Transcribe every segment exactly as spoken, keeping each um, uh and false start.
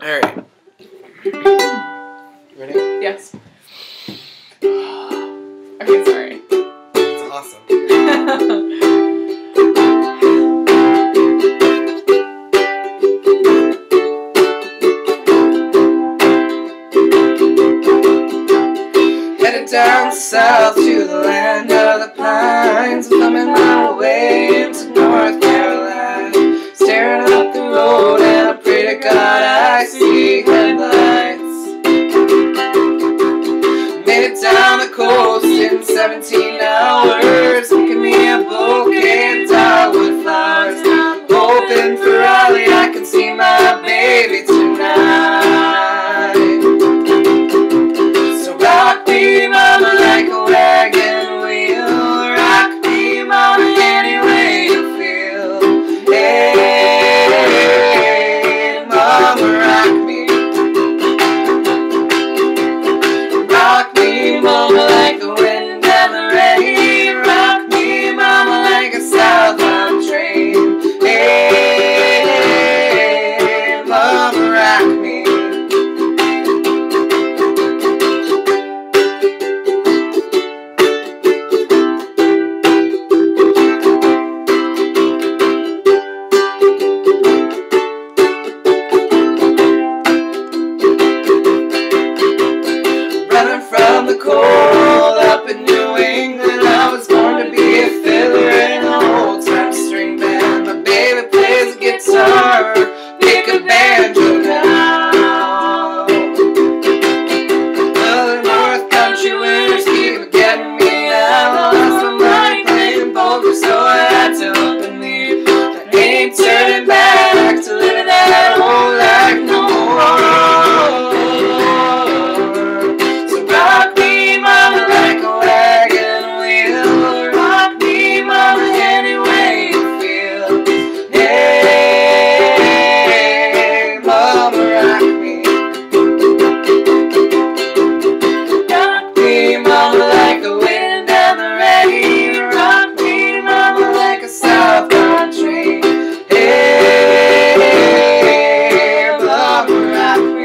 Alright. Ready? Yes. Okay, sorry. It's awesome. Headed down south to the land of the pines. I'm thumbing my way into North Carolina. Staring up the road and I pray to God I see headlights. Made it down the coast in seventeen hours. Picking me a bouquet of dogwood flowers. Hoping for Raleigh I can see my baby tonight. So rock me, mama, like a wagon wheel. Rock me, mama, any way you feel. Hey, mama, rock me. Rock me, mama, like the wind and the rain. Rock me, mama, like a southbound train. Hey, mama, rock me. Running from the cold up in New England, I was born to be a fiddler in an old-time string band. My baby plays the guitar, pick a banjo now. Well, the North Country winters keep getting me out. I lost my money playing poker, so I had to up and leave. I ain't turning back to living that old life no more. Rock me, mama, like a wagon wheel. Rock me, mama, any way you feel. Hey, mama, rock me. Rock me, mama, like the wind and the rain. Rock me, mama, like a southbound train. Hey, mama, rock me.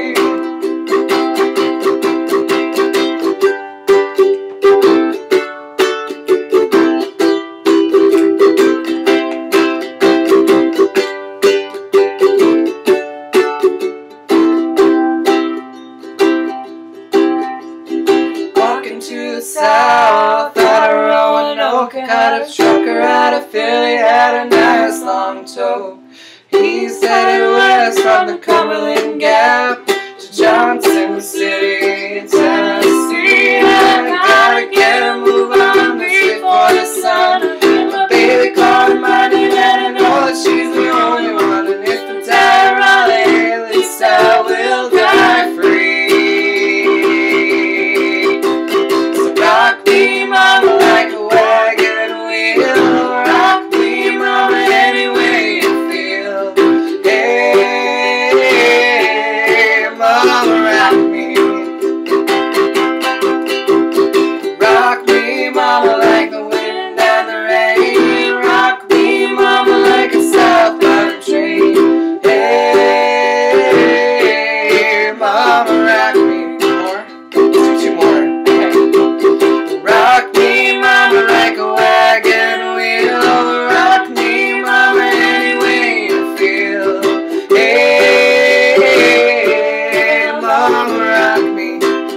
Walking to the south out of Roanoke, got a trucker out of Philly, had a nice long tow. He's headed west from the Cumberland Gap to Johnson City, Tennessee. I gotta get a move on before the sun. My baby calling my name and I know that she's the only one. And if I die Raleigh, at least I will die free. Rock me, mama, like a wagon wheel. Rock me, mama, any way you feel. Hey, mama, rock me. Rock me, mama, like the wind and the rain. Rock me, mama, like a southbound train. Hey, mama, rock me. More? Let's do two more. Rock me, mama, like a wagon wheel. Rock me, mama, any way you feel. Hey, mama, rock me.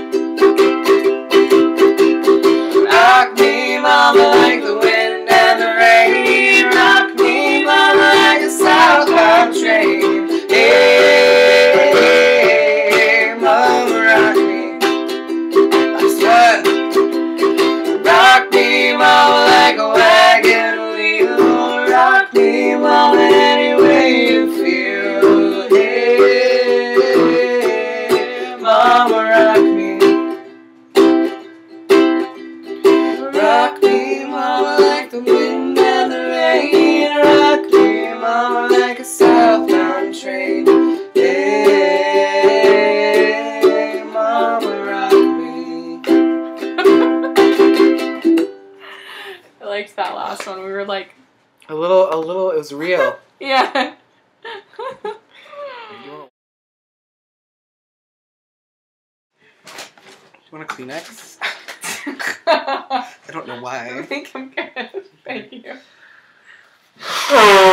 Rock me, mama, like the wind and the rain. Rock me, mama, like a southbound train. Hey, mama, rock me. Last one. Rock me, mama, like a wagon wheel. Rock me, mama, any way you feel. Hey, mama, rock me. Rock me, mama, like the wind and the rain. Rock me, mama, like a southbound train. Hey, mama, rock me. I liked that last one. We were like, A little, a little, it was real. yeah. you want a Kleenex? I don't know why. I think I'm good. Thank you.